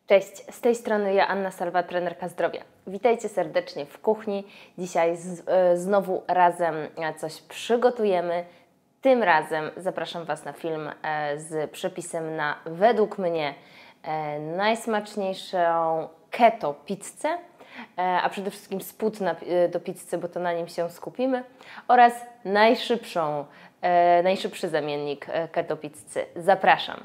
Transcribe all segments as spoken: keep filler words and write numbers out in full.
Cześć, z tej strony ja, Anna Salwa, trenerka zdrowia. Witajcie serdecznie w kuchni. Dzisiaj z, y, znowu razem coś przygotujemy. Tym razem zapraszam Was na film e, z przepisem na, według mnie, e, najsmaczniejszą keto pizzę, e, a przede wszystkim spód na, e, do pizzy, bo to na nim się skupimy, oraz najszybszą, e, najszybszy zamiennik e, keto pizzy. Zapraszam.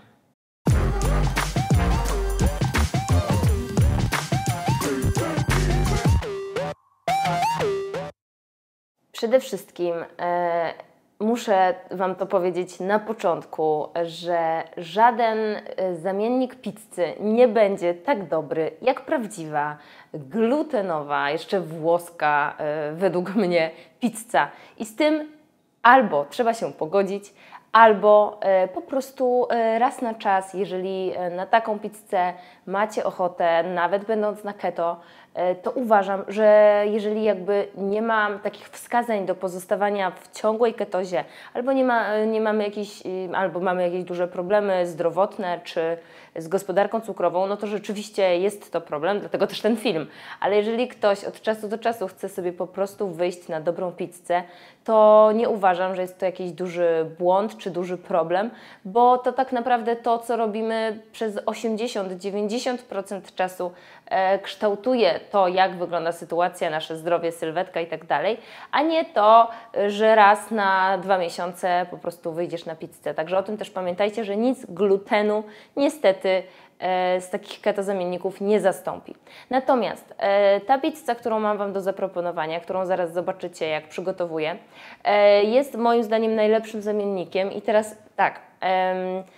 Przede wszystkim e, muszę Wam to powiedzieć na początku, że żaden zamiennik pizzy nie będzie tak dobry jak prawdziwa, glutenowa, jeszcze włoska e, według mnie pizza. I z tym albo trzeba się pogodzić, albo e, po prostu e, raz na czas, jeżeli e, na taką pizzę macie ochotę, nawet będąc na keto, e, to uważam, że jeżeli jakby nie ma takich wskazań do pozostawania w ciągłej ketozie, albo nie, ma, nie mamy jakieś, albo mamy jakieś duże problemy zdrowotne, czy z gospodarką cukrową, no to rzeczywiście jest to problem, dlatego też ten film. Ale jeżeli ktoś od czasu do czasu chce sobie po prostu wyjść na dobrą pizzę, to nie uważam, że jest to jakiś duży błąd czy duży problem, bo to tak naprawdę to, co robimy przez osiemdziesiąt do dziewięćdziesięciu procent czasu e, kształtuje to, jak wygląda sytuacja, nasze zdrowie, sylwetka i tak dalej, a nie to, że raz na dwa miesiące po prostu wyjdziesz na pizzę. Także o tym też pamiętajcie, że nic glutenu niestety z takich keto zamienników nie zastąpi. Natomiast e, ta pizza, którą mam Wam do zaproponowania, którą zaraz zobaczycie, jak przygotowuję, e, jest moim zdaniem najlepszym zamiennikiem i teraz tak, e,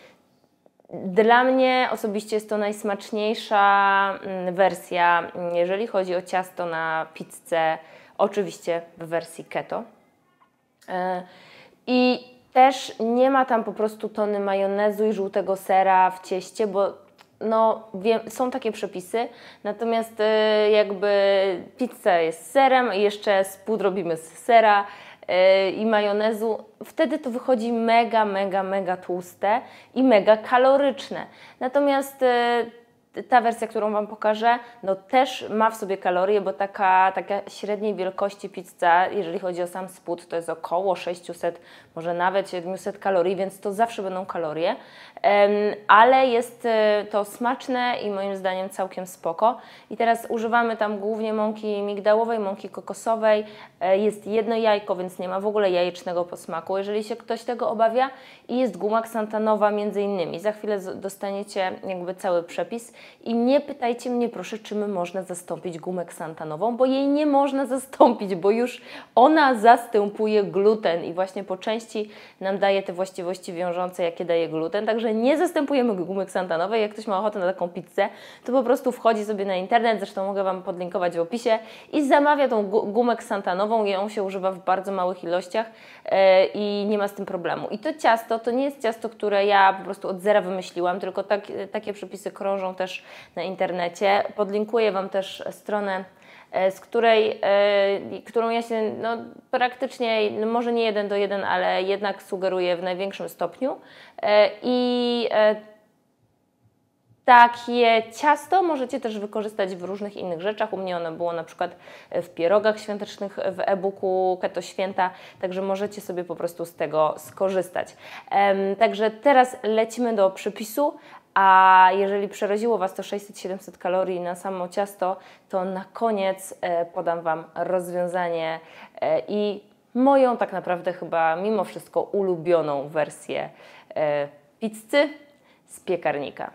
dla mnie osobiście jest to najsmaczniejsza wersja, jeżeli chodzi o ciasto na pizzę, oczywiście w wersji keto. E, I też nie ma tam po prostu tony majonezu i żółtego sera w cieście, bo no, wiem, są takie przepisy, natomiast y, jakby pizza jest z serem i jeszcze spód robimy z sera y, i majonezu. Wtedy to wychodzi mega, mega, mega tłuste i mega kaloryczne. Natomiast y, ta wersja, którą Wam pokażę, no też ma w sobie kalorie, bo taka, taka średniej wielkości pizza, jeżeli chodzi o sam spód, to jest około sześćset, może nawet siedemset kalorii, więc to zawsze będą kalorie, um, ale jest to smaczne i moim zdaniem całkiem spoko. I teraz używamy tam głównie mąki migdałowej, mąki kokosowej, jest jedno jajko, więc nie ma w ogóle jajecznego posmaku, jeżeli się ktoś tego obawia, i jest guma ksantanowa między innymi. Za chwilę dostaniecie jakby cały przepis. I nie pytajcie mnie proszę, czym można zastąpić gumę ksantanową, bo jej nie można zastąpić, bo już ona zastępuje gluten i właśnie po części nam daje te właściwości wiążące, jakie daje gluten, także nie zastępujemy gumy ksantanowej. Jak ktoś ma ochotę na taką pizzę, to po prostu wchodzi sobie na internet, zresztą mogę Wam podlinkować w opisie, i zamawia tą gumę ksantanową, ją się używa w bardzo małych ilościach yy, i nie ma z tym problemu. I to ciasto, to nie jest ciasto, które ja po prostu od zera wymyśliłam, tylko tak, takie przepisy krążą też na internecie. Podlinkuję Wam też stronę, z której, którą ja się no, praktycznie, no może nie jeden do jeden, ale jednak sugeruję w największym stopniu. I takie ciasto możecie też wykorzystać w różnych innych rzeczach. U mnie ono było na przykład w pierogach świątecznych w e-booku Keto Święta, także możecie sobie po prostu z tego skorzystać. Także teraz lecimy do przepisu. A jeżeli przeraziło Was to sześćset siedemset kalorii na samo ciasto, to na koniec podam Wam rozwiązanie i moją tak naprawdę chyba mimo wszystko ulubioną wersję pizzy z piekarnika.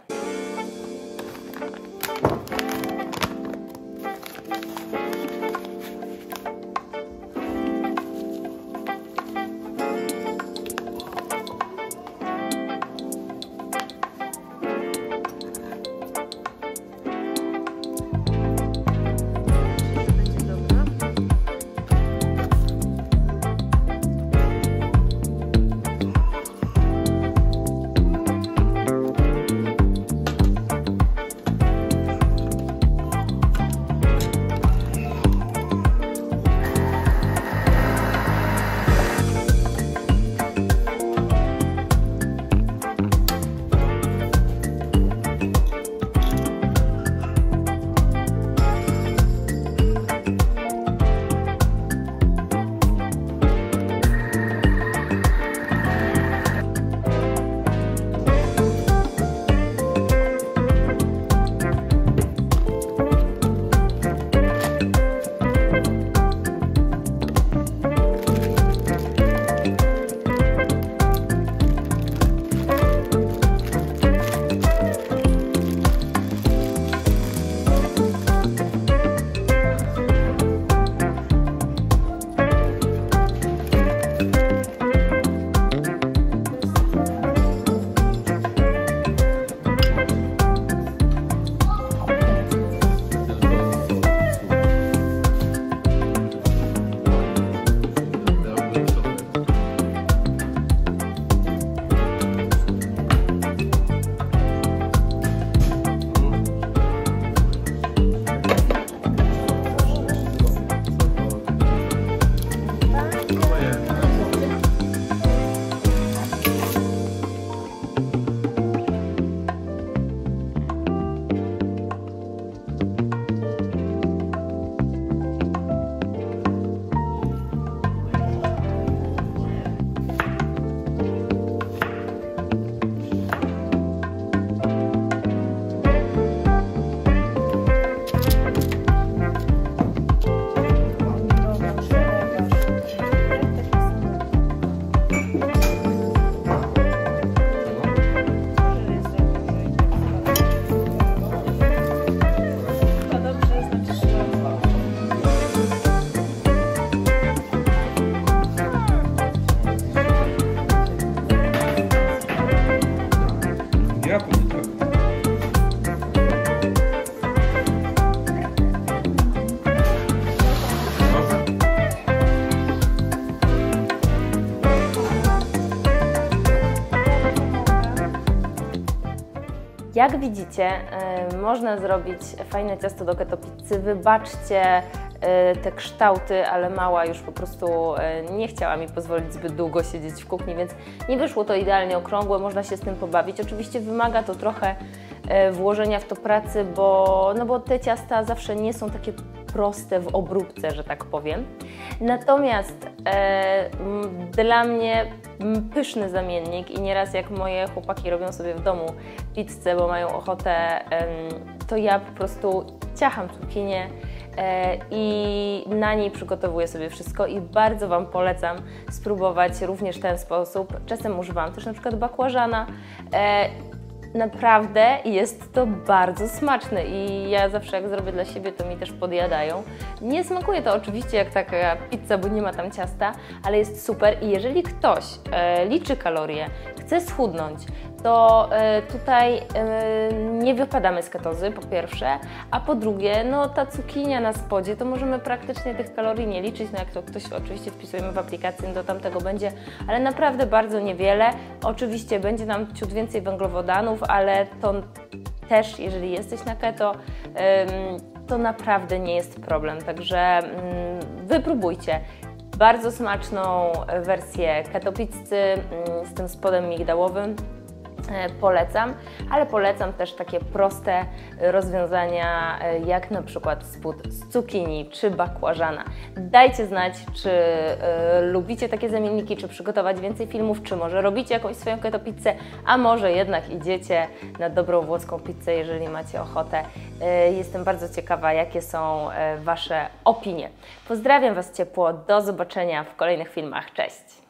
Jak widzicie, y, można zrobić fajne ciasto do keto pizzy. Wybaczcie y, te kształty, ale mała już po prostu y, nie chciała mi pozwolić zbyt długo siedzieć w kuchni, więc nie wyszło to idealnie okrągłe, można się z tym pobawić. Oczywiście wymaga to trochę y, włożenia w to pracy, bo, no bo te ciasta zawsze nie są takie proste w obróbce, że tak powiem. Natomiast e, dla mnie pyszny zamiennik i nieraz jak moje chłopaki robią sobie w domu pizzę, bo mają ochotę, e, to ja po prostu ciacham cukinię e, i na niej przygotowuję sobie wszystko i bardzo Wam polecam spróbować również w ten sposób. Czasem używam też na przykład bakłażana. E, Naprawdę jest to bardzo smaczne i ja zawsze jak zrobię dla siebie, to mi też podjadają. Nie smakuje to oczywiście jak taka pizza, bo nie ma tam ciasta, ale jest super i jeżeli ktoś e, liczy kalorie, chce schudnąć, to e, tutaj e, nie wypadamy z ketozy, po pierwsze, a po drugie, no ta cukinia na spodzie, to możemy praktycznie tych kalorii nie liczyć, no jak to ktoś oczywiście wpisujemy w aplikacji, no to tam tego będzie, ale naprawdę bardzo niewiele. Oczywiście będzie nam ciut więcej węglowodanów, ale to też, jeżeli jesteś na keto, to naprawdę nie jest problem, także wypróbujcie. Bardzo smaczną wersję keto pizzy z tym spodem migdałowym. Polecam, ale polecam też takie proste rozwiązania, jak na przykład spód z cukinii czy bakłażana. Dajcie znać, czy y, lubicie takie zamienniki, czy przygotować więcej filmów, czy może robicie jakąś swoją keto pizzę, a może jednak idziecie na dobrą włoską pizzę, jeżeli macie ochotę. Y, jestem bardzo ciekawa, jakie są y, Wasze opinie. Pozdrawiam Was ciepło, do zobaczenia w kolejnych filmach. Cześć!